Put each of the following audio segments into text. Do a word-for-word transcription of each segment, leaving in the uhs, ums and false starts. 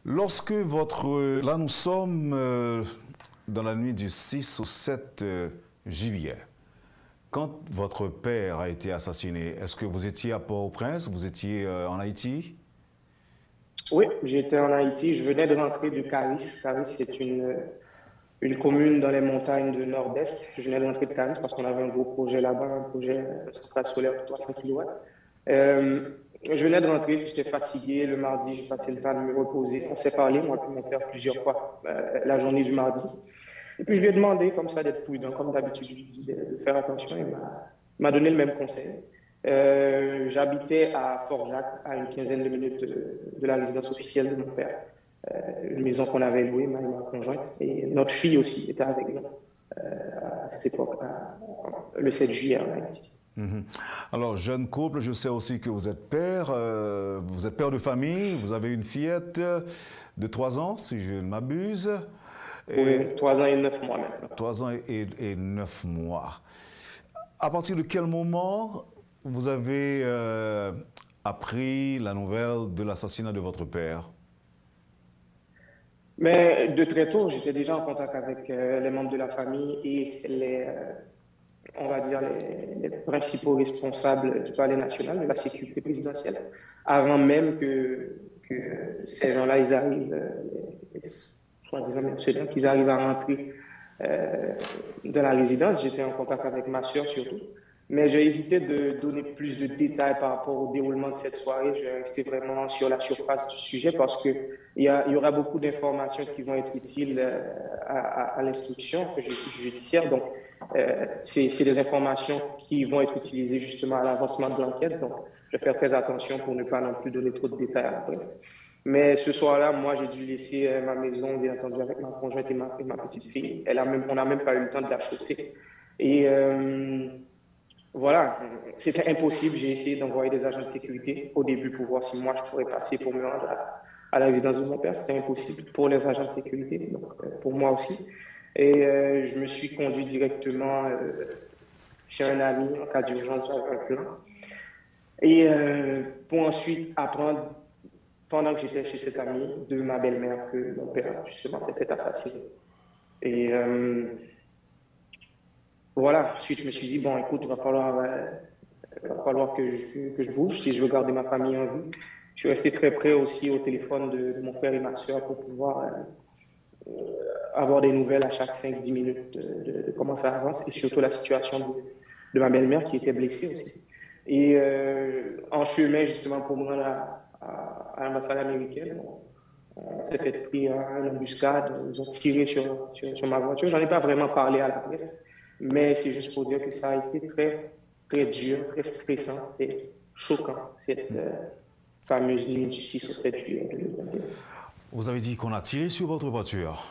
Lorsque votre... Là, nous sommes euh, dans la nuit du six au sept euh, juillet. Quand votre père a été assassiné, est-ce que vous étiez à Port-au-Prince? Vous étiez euh, en Haïti? Oui, j'étais en Haïti. Je venais de rentrer de Caris. Caris, c'est une, une commune dans les montagnes du nord-est. Je venais de rentrer de Caris parce qu'on avait un gros projet là-bas, un projet euh, centrale solaire de trois cents kilowatts. Euh, je venais de rentrer, j'étais fatigué. Le mardi, j'ai passé le temps de me reposer. On s'est parlé, moi et mon père, plusieurs fois euh, la journée du mardi. Et puis, je lui ai demandé, comme ça, d'être prudent, comme d'habitude, je lui ai dit de, de faire attention. Il m'a il m'a donné le même conseil. Euh, j'habitais à Fort-Jacques, à une quinzaine de minutes de, de la résidence officielle de mon père. Euh, une maison qu'on avait louée, moi et ma conjointe. Et notre fille aussi était avec nous euh, à cette époque, à- le sept juillet en Haïti. Mhm. Alors, jeune couple, je sais aussi que vous êtes père, euh, vous êtes père de famille, vous avez une fillette de trois ans, si je ne m'abuse, et Oui, trois ans et neuf mois maintenant. trois ans et, et neuf mois. À partir de quel moment vous avez euh, appris la nouvelle de l'assassinat de votre père? Mais de très tôt, j'étais déjà en contact avec euh, les membres de la famille et les, euh, on va dire, les, les principaux responsables du palais national, de la sécurité présidentielle, avant même que, que ces gens-là, ils arrivent, euh, les, les soi-disant mercenaires, qu'ils arrivent à rentrer euh, dans la résidence. J'étais en contact avec ma sœur surtout. Mais j'ai évité de donner plus de détails par rapport au déroulement de cette soirée. Je vais rester vraiment sur la surface du sujet parce qu'il y, a- il y aura beaucoup d'informations qui vont être utiles euh, à, à- à l'instruction judiciaire. Donc, euh, c'est c'est des informations qui vont être utilisées justement à l'avancement de l'enquête. Donc, je vais faire très attention pour ne pas non plus donner trop de détails à la presse. Mais ce soir-là, moi, j'ai dû laisser euh, ma maison, bien entendu, avec ma conjointe et ma, et ma petite fille. Elle a même, on n'a même pas eu le temps de la chausser. Et euh, voilà, c'était impossible. J'ai essayé d'envoyer des agents de sécurité au début pour voir si moi, je pourrais passer pour me rendre à, à la résidence de mon père. C'était impossible pour les agents de sécurité, donc euh, pour moi aussi. Et euh, je me suis conduit directement euh, chez un ami en cas d'urgence, j'avais un plan. Et euh, pour ensuite apprendre, pendant que j'étais chez cet ami, de ma belle-mère que mon père, justement, s'était assassiné. Et euh, voilà, ensuite je me suis dit, bon, écoute, il va falloir, euh, il va falloir que je, que je bouge si je veux garder ma famille en vie. Je suis resté très près aussi au téléphone de, de mon frère et ma soeur pour pouvoir euh, avoir des nouvelles à chaque cinq dix minutes de, de- de comment ça avance et surtout la situation de, de ma belle-mère qui était blessée aussi. Et euh, en chemin, justement, pour me rendre à, à- à l'ambassade américaine, on, on s'est fait pris à une embuscade, ils ont tiré sur, sur, sur ma voiture. J'en ai pas vraiment parlé à la presse, mais c'est juste pour dire que ça a été très, très dur, très stressant et choquant, cette euh, fameuse nuit du six au sept juillet deux mille vingt et un. Vous avez dit qu'on a tiré sur votre voiture.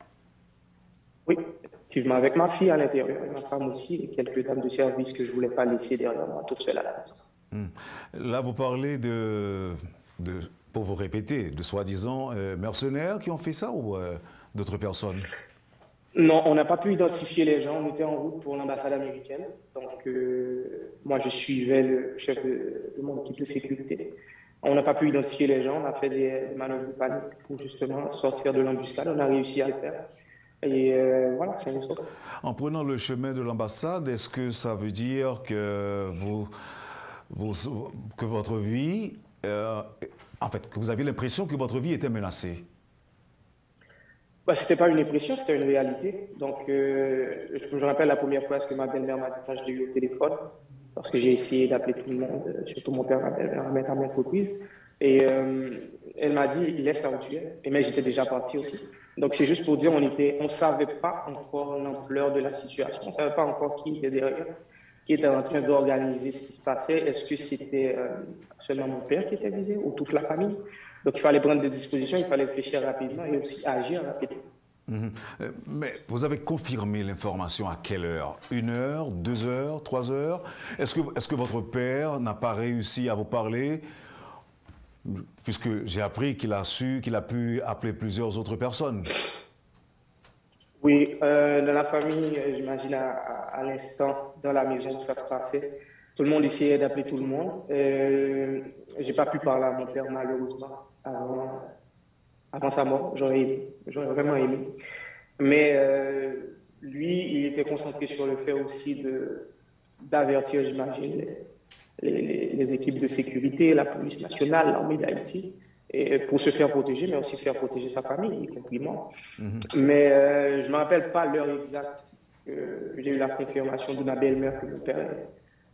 Oui, effectivement, avec ma fille à l'intérieur, et ma femme aussi, et quelques dames de service que je voulais pas laisser derrière moi, toute seule à la maison. Hmm. Là, vous parlez de, de pour vous répéter, de soi-disant euh, mercenaires qui ont fait ça ou euh, d'autres personnes? Non, on n'a pas pu identifier les gens. On était en route pour l'ambassade américaine. Donc, euh, moi, je suivais le chef de, de mon équipe de sécurité. On n'a pas pu identifier les gens. On a fait des, des manœuvres de panique pour justement sortir de l'embuscade. On a réussi à le faire. Et euh, voilà, c'est une histoire. En prenant le chemin de l'ambassade, est-ce que ça veut dire que, vous, vous- que votre vie, euh, en fait, que vous avez l'impression que votre vie était menacée? Bah, c'était pas une impression, c'était une réalité. Donc, euh, je je me rappelle la première fois ce que ma belle-mère m'a dit quand je l'ai eu au téléphone, parce que j'ai essayé d'appeler tout le monde, euh, surtout mon père, ma belle-mère, à mettre à maintes reprises. Et euh, elle m'a dit, laisse là où tu es. Et mais j'étais déjà parti aussi. Donc, c'est juste pour dire, on était, on savait pas encore l'ampleur de la situation. On savait pas encore qui était derrière, qui était en train d'organiser ce qui se passait. Est-ce que c'était euh, seulement mon père qui était visé ou toute la famille? Donc, il fallait prendre des dispositions, il fallait réfléchir rapidement et aussi agir rapidement. Mhm. Euh, Mais vous avez confirmé l'information à quelle heure? Une heure, deux heures, trois heures? Est-ce que, est-ce que votre père n'a pas réussi à vous parler, puisque j'ai appris qu'il a su, qu'il a pu appeler plusieurs autres personnes? Oui, euh, dans la famille, euh, j'imagine à, à- à l'instant, dans la maison où ça se passait, tout le monde essayait d'appeler tout le monde. Euh, j'ai pas pu parler à mon père malheureusement avant, avant sa mort. J'aurais aimé, j'aurais vraiment aimé. Mais euh, lui, il était concentré sur le fait aussi de d'avertir, j'imagine, les, les, les équipes de sécurité, la police nationale, l'armée d'Haïti, et pour se faire protéger, mais aussi faire protéger sa famille, y compris moi. Mhm. Mais euh, je ne me rappelle pas l'heure exacte que j'ai eu la confirmation de ma belle-mère que mon père est,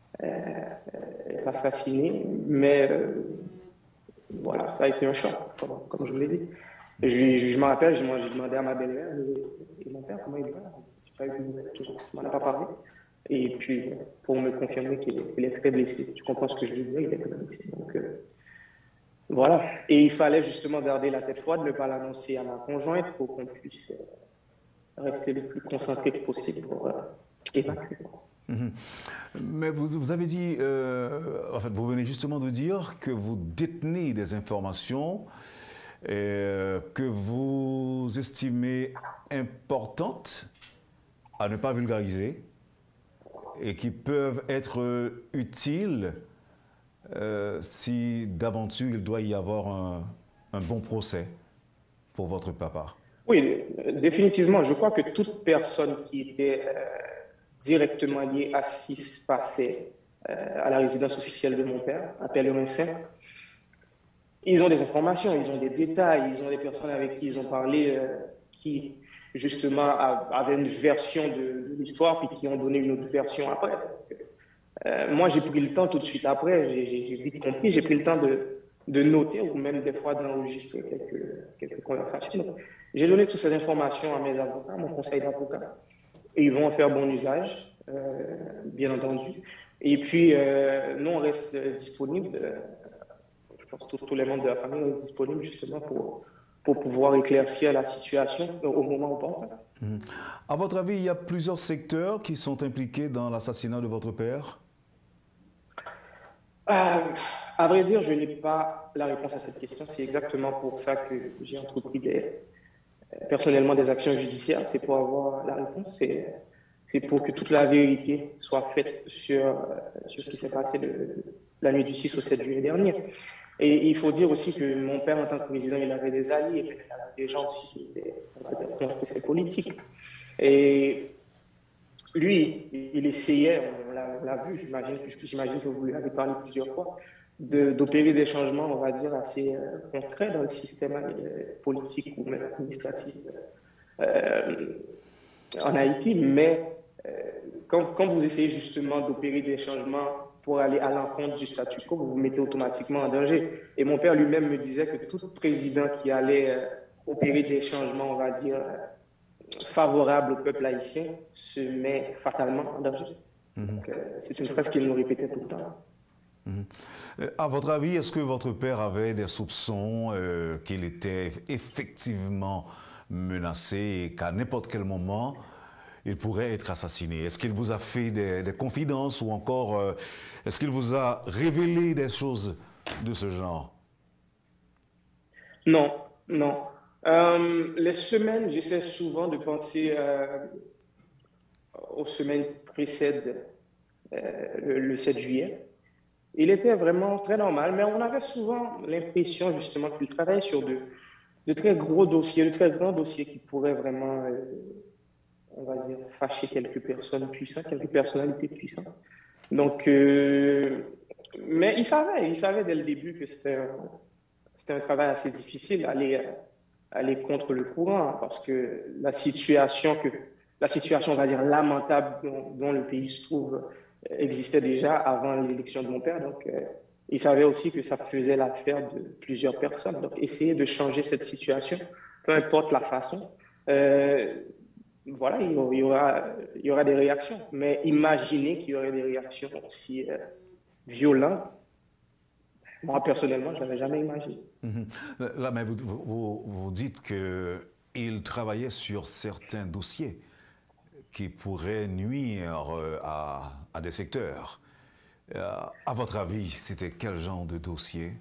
est assassiné. Mais euh, voilà, ça a été un choc, comme, comme je vous l'ai dit. Et je, je, je me rappelle, je, je demandais à ma belle-mère et, et mon père comment il va. Je n'ai pas eu de nouvelles, tout ça. Il m'en a pas parlé. Et puis, pour me confirmer qu'il qu est très blessé. Tu comprends ce que je veux dire, il est très blessé. Donc, euh, voilà. Et il fallait justement garder la tête froide, ne pas l'annoncer à ma conjointe pour qu'on puisse rester le plus concentré que possible pour euh, évacuer. Mmh. Mais vous, vous avez dit, euh, en fait, vous venez justement de dire que vous détenez des informations euh, que vous estimez importantes à ne pas vulgariser et qui peuvent être utiles euh, si d'aventure il doit y avoir un, un bon procès pour votre papa. Oui, définitivement. Je crois que toute personne qui était euh, directement liée à ce qui se passait euh, à la résidence officielle de mon père, à Pèlerin-Saint, ils ont des informations, ils ont des détails, ils ont des personnes avec qui ils ont parlé euh, qui, justement, avaient une version de, de l'histoire puis qui ont donné une autre version après. Euh, moi, j'ai pris le temps tout de suite après, j'ai vite compris, j'ai pris le temps de, de noter ou même des fois d'enregistrer quelques, quelques conversations. J'ai donné toutes ces informations à mes avocats, à mon conseil d'avocat, et ils vont en faire bon usage, euh, bien entendu. Et puis, euh, nous, on reste disponible, euh, je pense que tous les membres de la famille restent disponibles justement pour, pour pouvoir éclaircir la situation au moment opportun. Mmh. À votre avis, il y a plusieurs secteurs qui sont impliqués dans l'assassinat de votre père? Euh, à vrai dire, je n'ai pas la réponse à cette question. C'est exactement pour ça que j'ai entrepris des, personnellement des actions judiciaires. C'est pour avoir la réponse. C'est pour que toute la vérité soit faite sur, sur ce qui s'est passé de, la nuit du six au sept juillet dernier. Et il faut dire aussi que mon père, en tant que président, il avait des alliés, mais il avait des gens aussi qui étaient, on va dire, contre ses politiques. Et lui, il essayait, on l'a vu, j'imagine que vous lui avez parlé plusieurs fois, d'opérer de, des changements, on va dire, assez euh, concrets dans le système euh, politique ou même administratif euh, en Haïti. Mais euh, quand, quand vous essayez justement d'opérer des changements pour aller à l'encontre du statu quo, vous vous mettez automatiquement en danger. Et mon père lui-même me disait que tout président qui allait euh, opérer des changements, on va dire, euh, favorable au peuple haïtien se met fatalement en danger. Mmh. Euh, c'est une phrase qu'il nous répétait tout le temps. Mmh. À votre avis, est-ce que votre père avait des soupçons euh, qu'il était effectivement menacé et qu'à n'importe quel moment, il pourrait être assassiné? Est-ce qu'il vous a fait des, des confidences ou encore euh, est-ce qu'il vous a révélé des choses de ce genre? Non, non. Euh, les semaines, j'essaie souvent de penser euh, aux semaines qui précèdent euh, le, le sept juillet. Il était vraiment très normal, mais on avait souvent l'impression justement qu'il travaillait sur de, de très gros dossiers, de très grands dossiers qui pourraient vraiment, euh, on va dire, fâcher quelques personnes puissantes, quelques personnalités puissantes. Donc, euh, mais il savait, il savait dès le début que c'était un, c'était un travail assez difficile d'aller aller contre le courant, parce que la situation, que, la situation on va dire, lamentable dont, dont le pays se trouve existait déjà avant l'élection de mon père. Donc, euh, il savait aussi que ça faisait l'affaire de plusieurs personnes. Donc, essayer de changer cette situation, peu importe la façon, euh, voilà, il y, aura, il y aura des réactions. Mais imaginez qu'il y aurait des réactions aussi euh, violentes. Moi, personnellement, je ne l'avais jamais imaginé. Mmh. Là, mais vous, vous, vous dites qu'il travaillait sur certains dossiers qui pourraient nuire à, à des secteurs. Euh, à votre avis, c'était quel genre de dossier?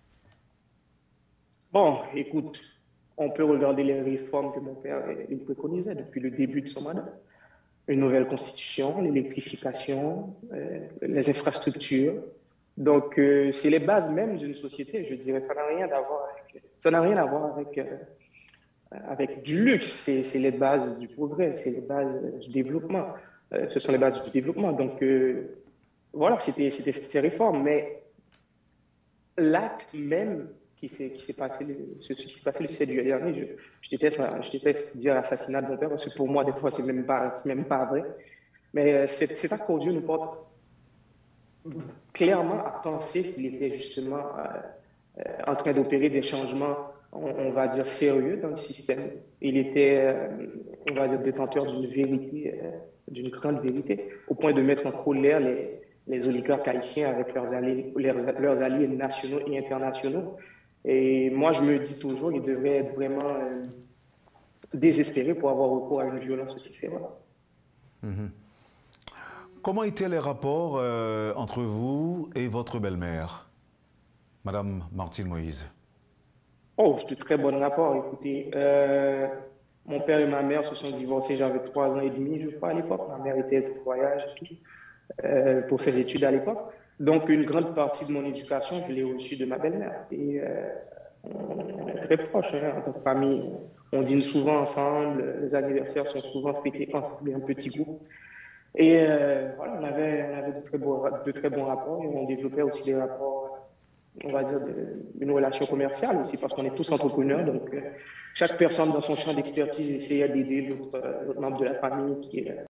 Bon, écoute, on peut regarder les réformes que mon père il préconisait depuis le début de son mandat. Une nouvelle constitution, l'électrification, euh, les infrastructures, Donc, euh, c'est les bases même d'une société, je dirais. Ça n'a rien à voir avec, ça n'a rien à voir avec, euh, avec du luxe. C'est, c'est les bases du progrès, c'est les bases du développement. Euh, ce sont les bases du développement. Donc, euh, voilà, c'était, c'était ces réformes. Mais l'acte même qui s'est, qui s'est passé, le- ce, ce qui s'est passé le sept juillet dernier, je, je déteste, je déteste dire assassinat de mon père, parce que pour moi, des fois, c'est même pas, c'est même pas vrai. Mais euh, cet, cet acte odieux nous porte clairement à penser qu'il était justement euh, euh, en train d'opérer des changements, on, on va dire, sérieux dans le système. Il était, euh, on va dire, détenteur d'une vérité, euh, d'une grande vérité, au point de mettre en colère les, les oligarques haïtiens avec leurs alliés, leurs, leurs alliés nationaux et internationaux. Et moi, je me dis toujours, il devrait être vraiment euh, désespéré pour avoir recours à une violence aussi féroce. Comment étaient les rapports euh, entre vous et votre belle-mère, Madame Martine Moïse? Oh, c'est de très bon rapport. Écoutez, euh, mon père et ma mère se sont divorcés, j'avais trois ans et demi, je crois, à l'époque. Ma mère était au voyage et tout, euh, pour ses études à l'époque. Donc, une grande partie de mon éducation, je l'ai reçue de ma belle-mère. Et euh, on est très proches, hein, en tant que famille. On dîne souvent ensemble, les anniversaires sont souvent fêtés ensemble, un petit groupe. Et euh, voilà, on avait, on avait de, très beaux, de très bons rapports et on développait aussi des rapports, on va dire, de- une relation commerciale aussi, parce qu'on est tous entrepreneurs. Donc, euh, chaque personne dans son champ d'expertise essayait d'aider l'autre euh, l'autre membre de la famille qui est